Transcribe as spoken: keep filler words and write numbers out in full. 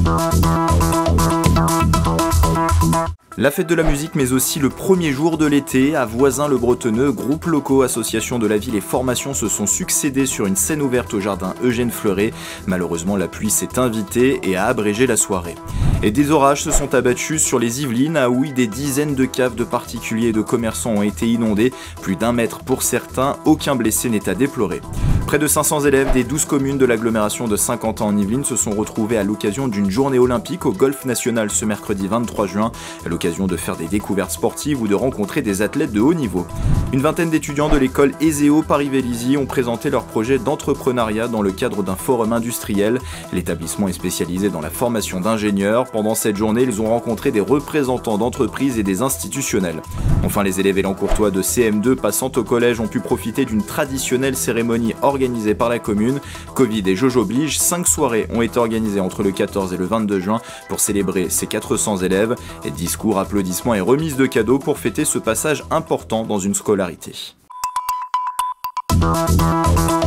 La fête de la musique, mais aussi le premier jour de l'été, à Voisins-le-Bretonneux, groupes locaux, associations de la ville et formations se sont succédés sur une scène ouverte au jardin Eugène Fleuret. Malheureusement, la pluie s'est invitée et a abrégé la soirée. Et des orages se sont abattus sur les Yvelines, à Houille, des dizaines de caves de particuliers et de commerçants ont été inondées, plus d'un mètre pour certains, aucun blessé n'est à déplorer. Près de cinq cents élèves des douze communes de l'agglomération de Saint-Quentin en Yvelines se sont retrouvés à l'occasion d'une journée olympique au Golf National ce mercredi vingt-trois juin, à l'occasion de faire des découvertes sportives ou de rencontrer des athlètes de haut niveau. Une vingtaine d'étudiants de l'école Eseo Paris-Vélizy ont présenté leur projet d'entrepreneuriat dans le cadre d'un forum industriel. L'établissement est spécialisé dans la formation d'ingénieurs. Pendant cette journée, ils ont rencontré des représentants d'entreprises et des institutionnels. Enfin, les élèves élancourtois de C M deux passant au collège ont pu profiter d'une traditionnelle cérémonie organisée par la commune. Covid et jauge oblige, cinq soirées ont été organisées entre le quatorze et le vingt-deux juin pour célébrer ces quatre cents élèves. Et discours, applaudissements et remises de cadeaux pour fêter ce passage important dans une scolarité.